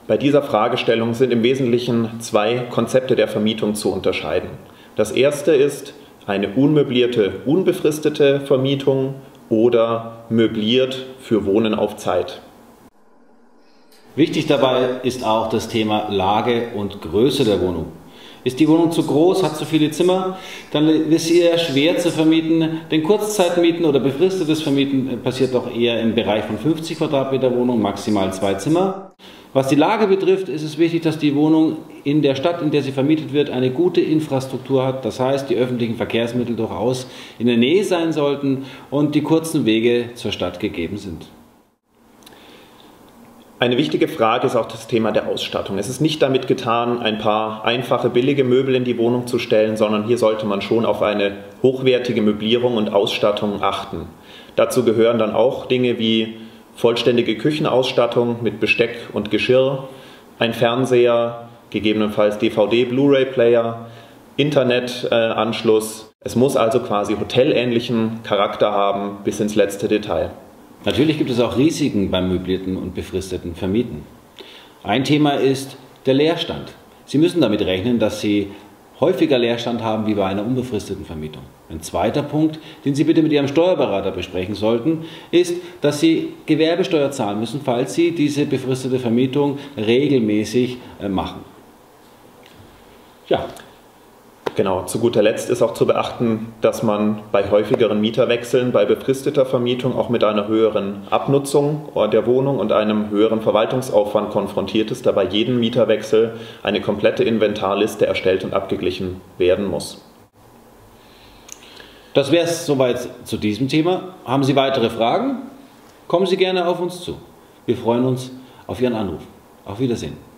Bei dieser Fragestellung sind im Wesentlichen zwei Konzepte der Vermietung zu unterscheiden. Das erste ist eine unmöblierte, unbefristete Vermietung oder möbliert für Wohnen auf Zeit. Wichtig dabei ist auch das Thema Lage und Größe der Wohnung. Ist die Wohnung zu groß, hat zu viele Zimmer, dann ist sie eher schwer zu vermieten. Denn Kurzzeitmieten oder befristetes Vermieten passiert doch eher im Bereich von 50 Quadratmeter Wohnung, maximal 2 Zimmer. Was die Lage betrifft, ist es wichtig, dass die Wohnung in der Stadt, in der sie vermietet wird, eine gute Infrastruktur hat. Das heißt, die öffentlichen Verkehrsmittel durchaus in der Nähe sein sollten und die kurzen Wege zur Stadt gegeben sind. Eine wichtige Frage ist auch das Thema der Ausstattung. Es ist nicht damit getan, ein paar einfache, billige Möbel in die Wohnung zu stellen, sondern hier sollte man schon auf eine hochwertige Möblierung und Ausstattung achten. Dazu gehören dann auch Dinge wie vollständige Küchenausstattung mit Besteck und Geschirr, ein Fernseher, gegebenenfalls DVD, Blu-ray-Player, Internetanschluss. Es muss also quasi hotelähnlichen Charakter haben bis ins letzte Detail. Natürlich gibt es auch Risiken beim möblierten und befristeten Vermieten. Ein Thema ist der Leerstand. Sie müssen damit rechnen, dass Sie häufiger Leerstand haben wie bei einer unbefristeten Vermietung. Ein zweiter Punkt, den Sie bitte mit Ihrem Steuerberater besprechen sollten, ist, dass Sie Gewerbesteuer zahlen müssen, falls Sie diese befristete Vermietung regelmäßig machen. Ja. Genau, zu guter Letzt ist auch zu beachten, dass man bei häufigeren Mieterwechseln bei befristeter Vermietung auch mit einer höheren Abnutzung der Wohnung und einem höheren Verwaltungsaufwand konfrontiert ist, da bei jedem Mieterwechsel eine komplette Inventarliste erstellt und abgeglichen werden muss. Das wäre es soweit zu diesem Thema. Haben Sie weitere Fragen? Kommen Sie gerne auf uns zu. Wir freuen uns auf Ihren Anruf. Auf Wiedersehen.